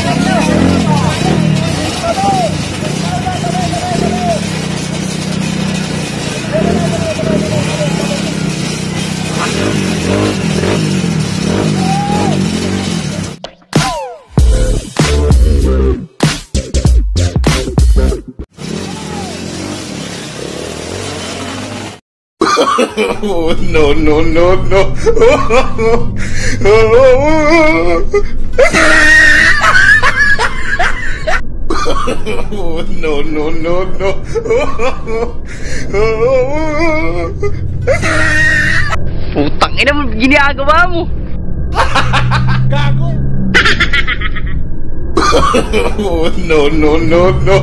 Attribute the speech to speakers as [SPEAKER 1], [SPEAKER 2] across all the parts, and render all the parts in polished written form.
[SPEAKER 1] Oh, no, no, no, no. Oh, no, no, no, no.
[SPEAKER 2] Putang ina mo, ginagawa mo.
[SPEAKER 1] Gago. Oh, no, no, no, no.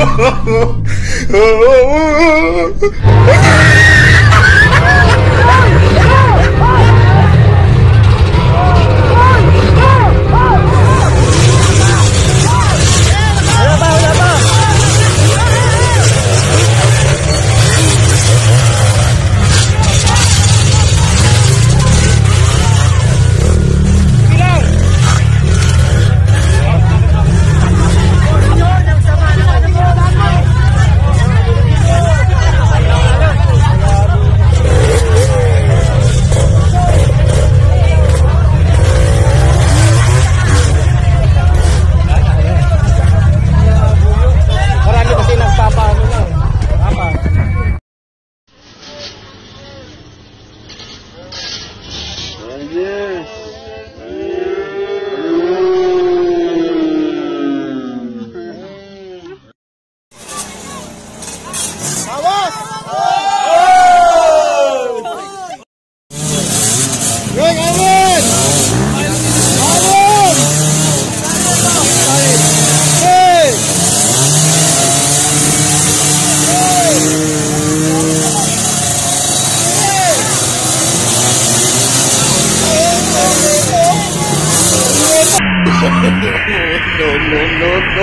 [SPEAKER 1] No, no, no, no.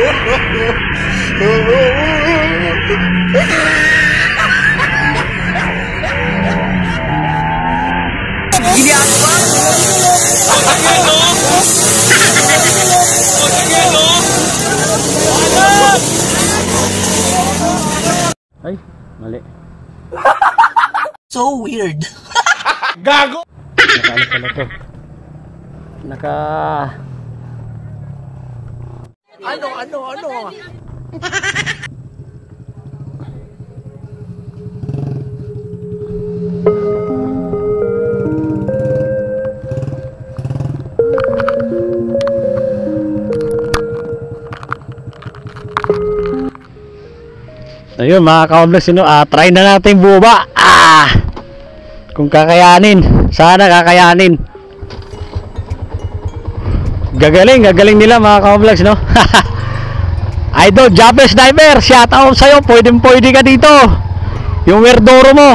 [SPEAKER 2] Ginagawa mo.
[SPEAKER 3] Ay, mali.
[SPEAKER 4] So weird.
[SPEAKER 1] Gago.
[SPEAKER 3] Nakaano pala to?
[SPEAKER 4] Ano?
[SPEAKER 3] Ayun mga ka-vlogs, try na natin buba. Kung kakayanin, sana kakayanin. Gagaling nila mga ka-vlogs, no? Idol Japanese Sniper, shout out sa'yo. Pwede ka dito. Yung Werdoro mo,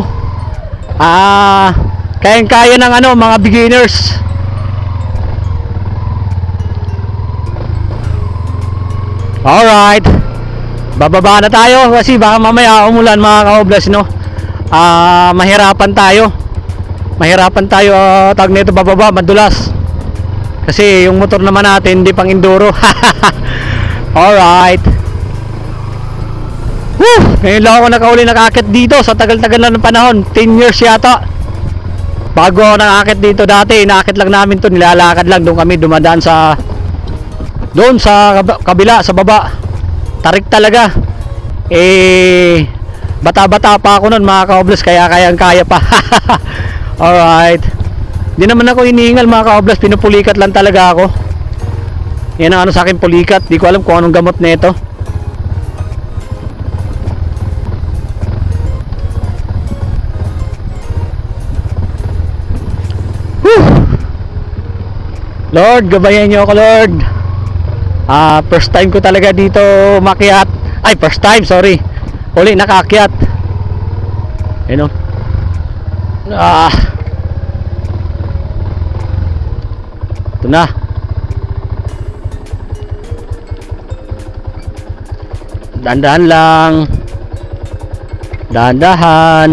[SPEAKER 3] kayang-kaya ng mga beginners. Alright, bababa na tayo kasi baka mamaya umulan mga ka-vlogs, no? Mahirapan tayo tag nito bababa, madulas kasi yung motor naman natin hindi pang enduro. Alright. Ngayon lang ako nakakit dito sa tagal-tagal na ng panahon, 10 years yata bago ako nakakit dito. Dati inaakit lang namin to, nilalakad lang. Doon kami dumadaan sa kabila, sa baba. Tarik talaga. Bata-bata pa ako nun mga ka-vlogs, kaya kayang-kaya pa. Alright. Hindi naman ako iniingal mga ka-vlogs, pinupulikat lang talaga ako. Yan ang sa akin, pulikat. Di ko alam kung anong gamot nito. Lord, gabayan niyo ako, Lord. First time ko talaga dito makiat. Ay, first time, sorry. Uli nakaakyat. Ayun o. Ito na. Dahan-dahan lang. Dahan-dahan.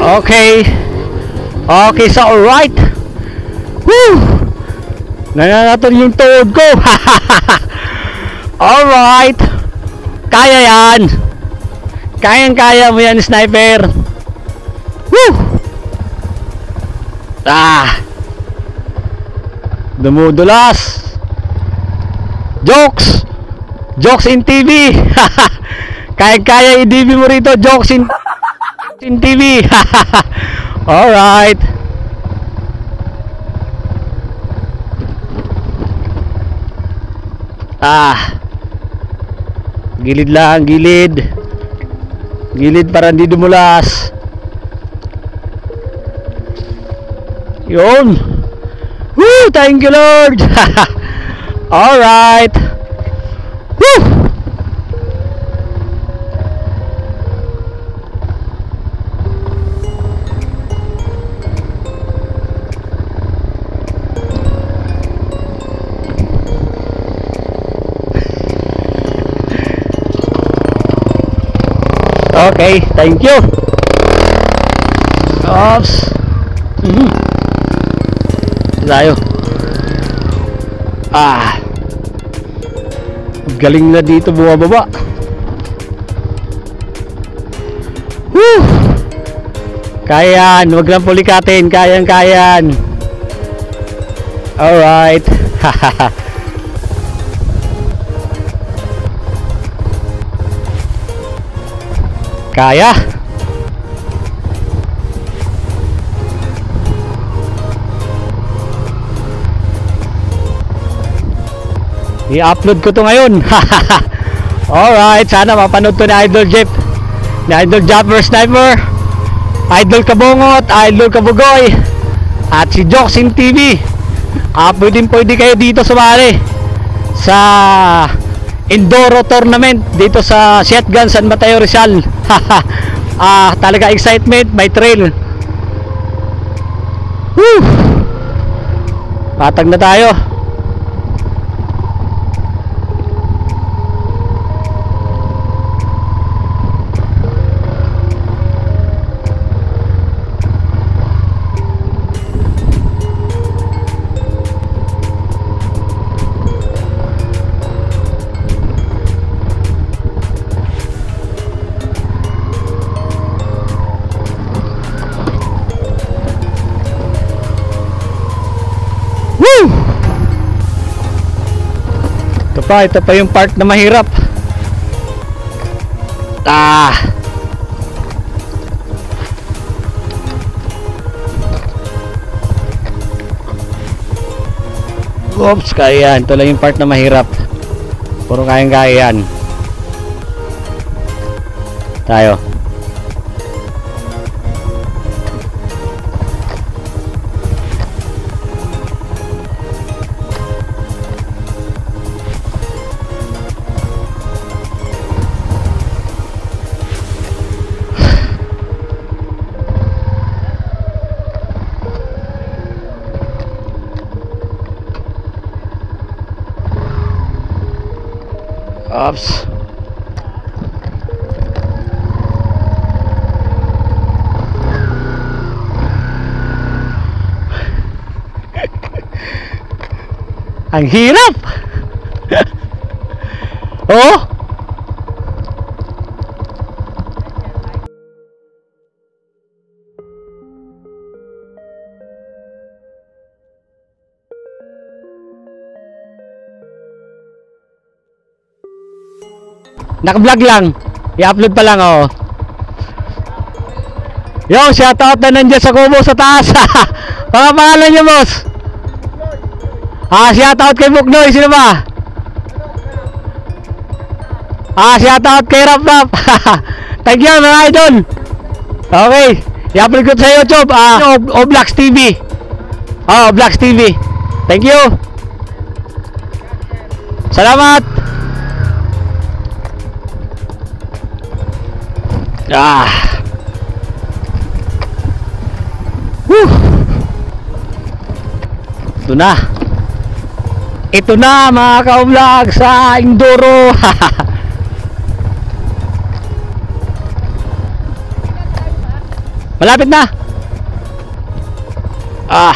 [SPEAKER 3] Okay. Okay, so alright. Woo! Nananatol yung tuhod ko. Alright. Kaya yan. Kayang-kaya mo yan, sniper. Woo! Dumudulas. Jokes. Jokes in TV. Kayang-kaya i-DV mo rito. Jokes in TV. Alright. Gilid lang, gilid. Gilid para hindi dumulas. Yun. Woo! Thank you, Lord. Alright. Woo! Okay, thank you. Oops. Tayo. Galing na dito bumababa. Woo! Kayan, wag lang pulikatin. Kayan. Alright. Kaya. I-upload ko to ngayon. Alright, sana mapanood to ni Idol Jeff, ni Idol Japper Sniper, Idol Kabongot, Idol Kabugoy, at si Joksin TV. Pwede kayo dito sumali sa Enduro Tournament dito sa Shotgun San Mateo Rizal. Talaga excitement, may trail. Woo! Patag na tayo. Ito pa yung part na mahirap. Oops, kaya yan. Ito lang yung part na mahirap. Puro kayang-kaya yan. Tayo. Oops. Ang hirap. Oh. Naka-vlog lang. I-upload pa lang, oh. Yo, shoutout na nandiyan sa Kubo sa taas. Mga pangalan niyo, boss. Shoutout kay Buknoy. Sino ba? Shoutout kay Rap Rap. Thank you, mga idol. Okay. I-upload ko sa YouTube. Oblax TV. Oblax TV. Thank you. Salamat. Ito na. Ito na, mga ka-vlog sa Enduro. Malapit na. Ah.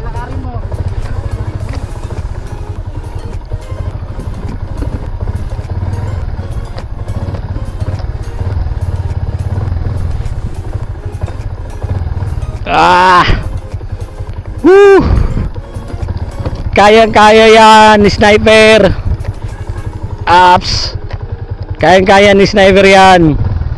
[SPEAKER 3] Ah. Woo. Kayang-kaya yan ni Sniper. Apps. Kayang-kaya ni Sniper yan.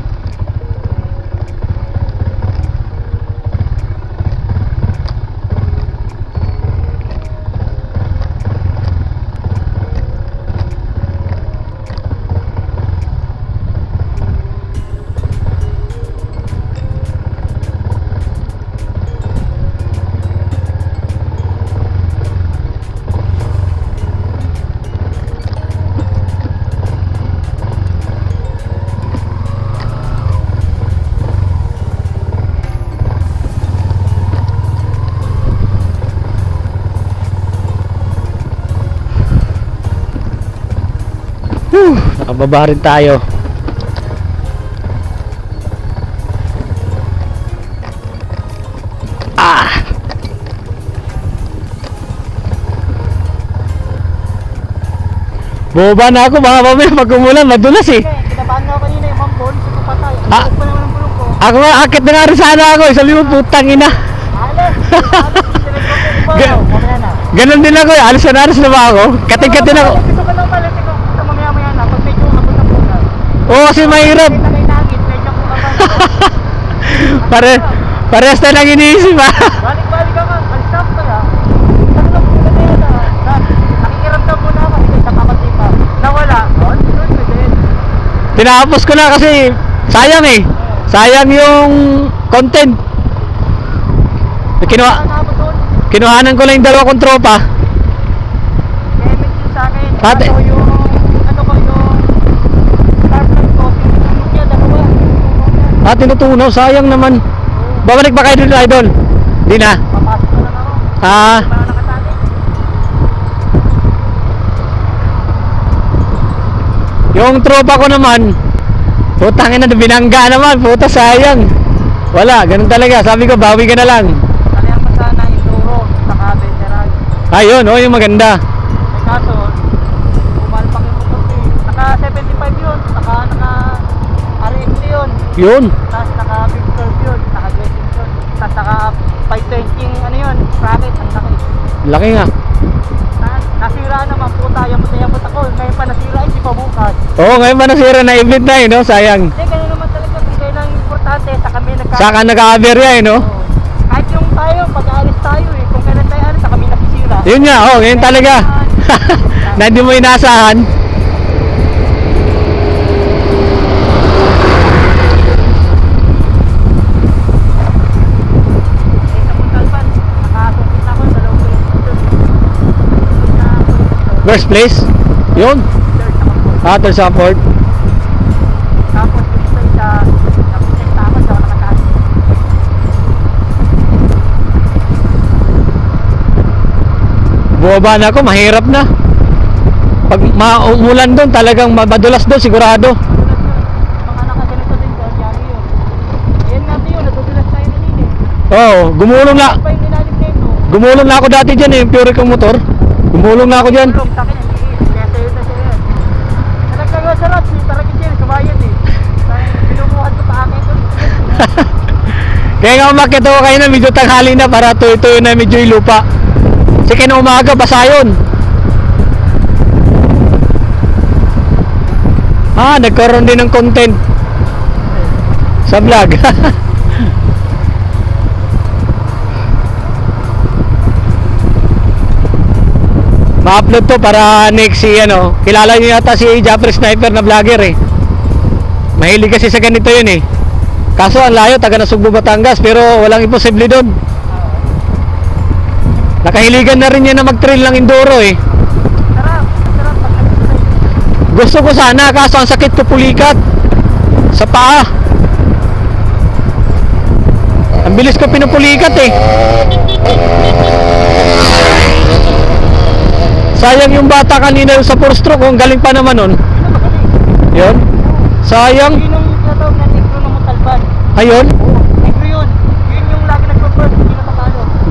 [SPEAKER 3] Nakababa rin tayo. Ah. Boba na ako, baka mamaya pag umulan madulas eh.
[SPEAKER 4] Kinabahan nga ako kanina yung mambon, sa kapatay.
[SPEAKER 3] Ah.
[SPEAKER 4] Ako pa naman ang bulong ko.
[SPEAKER 3] Ako nga, akit na nga rin sana ako. Sabi mo, putang ina.
[SPEAKER 4] Alas!
[SPEAKER 3] Ga-
[SPEAKER 4] Mamaya na.
[SPEAKER 3] Ganun din ako eh. Alis na ba ako? Kating-kating ako.
[SPEAKER 4] Ito ka lang pala, ito ka mamaya-maya na. Pag medyo umabot na bulan.
[SPEAKER 3] Oo, kasi mahirap.
[SPEAKER 4] Kita kay Nagit, medyo po
[SPEAKER 3] Parehas tayo lang iniisip ha.
[SPEAKER 4] Balik-balik ka nga, alstop ka ya. Saan na po na yun ah? Nakikiramdam mo na ako, hindi sa papatay pa. Nawala, on, doon na din.
[SPEAKER 3] Tinapos ko na kasi sayang eh. Sayang yung content. Kinuhanan ko lang yung dalawa kong tropa.
[SPEAKER 4] Kaya mention sa akin,
[SPEAKER 3] Ate.
[SPEAKER 4] ano yung startup ko, tinutulog niya, dalawa.
[SPEAKER 3] Tinutunaw, sayang naman. Babalik ba kayo dito, idol? Di na.
[SPEAKER 4] Papasok na lang ako.
[SPEAKER 3] Ah,
[SPEAKER 4] Para nakatali.
[SPEAKER 3] yung tropa ko naman, putangin na, binangga naman, puta sayang. Wala, ganun talaga. Sabi ko, bawi ka na lang.
[SPEAKER 4] Kalihan pa sana yung Duro, saka veteran.
[SPEAKER 3] Ayun, oh, yung maganda.
[SPEAKER 4] May kaso, pumalpak yung motor ko eh. Naka 75 yun, naka RMC yun.
[SPEAKER 3] Yun.
[SPEAKER 4] Tapos naka big curve yun, naka dressing yun. Tapos naka 520 ano yun, bracket, ang laki.
[SPEAKER 3] Laki nga.
[SPEAKER 4] Nasira naman po tayo, yamot ako. Ngayon pa nasira, hindi pa bukas.
[SPEAKER 3] Oo, ngayon pa nasira na event na eh, no? Sayang.
[SPEAKER 4] Hindi, ganun naman talaga. Kung kailang importante, sa kami
[SPEAKER 3] Saka nagka-aberya eh, no?
[SPEAKER 4] Oo. Kahit yung tayo, pag-aalis tayo eh. Kung kailan tayo alis, sa kami nasisira.
[SPEAKER 3] Yun nga, oh, ngayon talaga. Na hindi mo inaasahan.
[SPEAKER 4] Sa Puntalban, nakasungkit ako sa loob ko yung
[SPEAKER 3] First place? Yun. Third sa port.
[SPEAKER 4] Tapos yung isa sa napunta ako sa nakataas.
[SPEAKER 3] Bumaba na ako, mahirap na. Pag maumulan doon, talagang madulas doon, sigurado.
[SPEAKER 4] Mga nakaganito din doon, yari yun. Yan natin yun, natutulas tayo na yun eh.
[SPEAKER 3] Oo, gumulong na.
[SPEAKER 4] Pa yung nilalim na ito.
[SPEAKER 3] Gumulong na ako dati dyan eh, yung pure kong motor. Gumulong na ako dyan.
[SPEAKER 4] Tulong sa akin, ang liit. Kaya sa'yo na siya yan. Nagkagawa sa rat, talagang dyan, sumayad eh. Binubuhan ko pa akin ito.
[SPEAKER 3] Kaya nga umakit ako kayo na medyo tanghali na para tuyo-tuyo na medyo yung lupa. Kasi kaya umaga, basa yun. Nagkaroon din ng content sa vlog. Ma-upload to para next si ano, kilala niyo yata si Japper Sniper na vlogger eh. Mahilig kasi sa ganito yun eh. Kaso ang layo, taga Nasugbo, Batangas, pero walang imposible doon. Nakahiligan na rin niya na mag-trail ng enduro eh.
[SPEAKER 4] Sarap pag nag-trail.
[SPEAKER 3] Gusto ko sana, kaso ang sakit ko pulikat sa paa. Ang bilis ko pinupulikat eh. Sayang yung bata kanina yung sa 4-stroke, kung galing pa naman nun. Yun. Sayang.
[SPEAKER 4] Yun yung tinatawag na negro ng Montalban.
[SPEAKER 3] Ayun.
[SPEAKER 4] Oo, negro yun.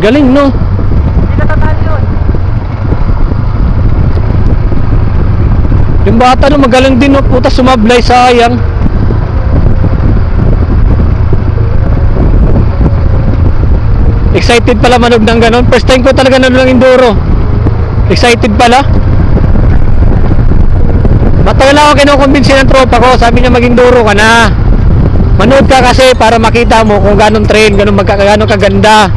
[SPEAKER 3] Galing, no?
[SPEAKER 4] Hindi natatali yun.
[SPEAKER 3] Yung bata, no, magaling din, no? Puta, sumablay, sayang. Excited pala manood ng ganon. First time ko talaga nanood ng enduro. Excited pala. Matagal ako kinukumbinsi ng tropa ko. Sabi niya mag-enduro ka na. Manood ka kasi para makita mo kung ganong trail, ganong kaganda.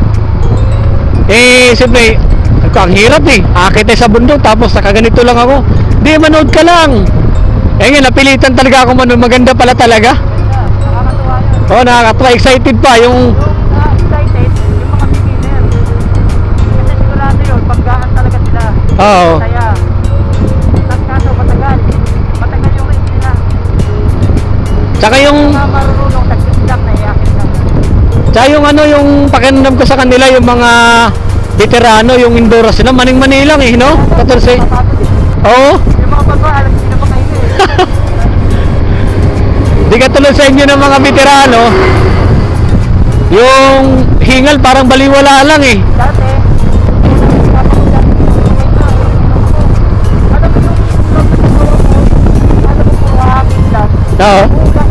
[SPEAKER 3] Eh, siyempre, ang hirap eh. Akit sa bundok tapos nakaganito lang ako. Di, manood ka lang. Eh nga, napilitan talaga ako manood. Maganda pala talaga.
[SPEAKER 4] Nakakatuwa yun.
[SPEAKER 3] Oo, nakakatuwa. Excited pa yung...
[SPEAKER 4] Excited, yung mga beginner. Kasi sigurado yun, paggaan talaga sila.
[SPEAKER 3] Oo.
[SPEAKER 4] Kaya, tas kaso matagal. Matagal yung race nila.
[SPEAKER 3] Tsaka yung...
[SPEAKER 4] Mga marunong, tagsisilak na iakit lang.
[SPEAKER 3] Tsaka yung ano, yung pakiramdam ko sa kanila, yung mga veterano, yung enduro sila, maning-mani lang eh, no? 14. Oo.
[SPEAKER 4] Yung mga bago, alam sila pa kayo eh.
[SPEAKER 3] Di ka tulad sa inyo ng mga veterano, yung hingal parang baliwala lang eh.
[SPEAKER 4] Dati,
[SPEAKER 3] Oo.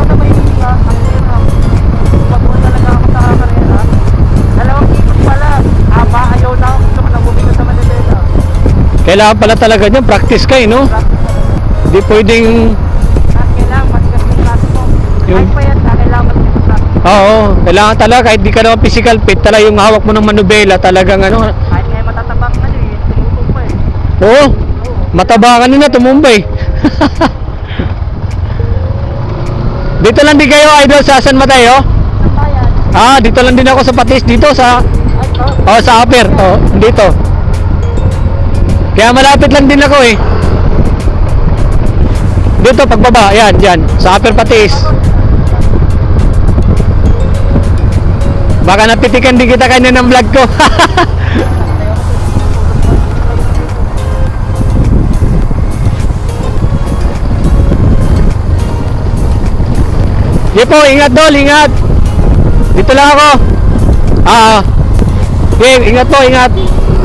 [SPEAKER 3] Kailangan pala talaga niyan, practice ka eh, no? Di pwedeng... Yung- Oo, kailangan talaga, kahit di ka naman physical fit, talaga yung hawak mo ng manubela, talagang ano...
[SPEAKER 4] Kahit ngayon matatabang na eh, tumutong pa eh.
[SPEAKER 3] Oo, mataba ka na, tumumbay. Dito lang din kayo, idol, sa San Mateo?
[SPEAKER 4] Ang bayan,
[SPEAKER 3] Ah, dito lang din ako sa Patis, dito sa...
[SPEAKER 4] ay to,
[SPEAKER 3] Oh, sa Upper, oh, dito. Kaya malapit lang din ako eh. Dito, pagbaba, yan, dyan, sa Upper Patis. Baka napitikan din kita kanya ng vlog ko. Di po, ingat dol, ingat. Dito lang ako. Okay, ingat po, ingat.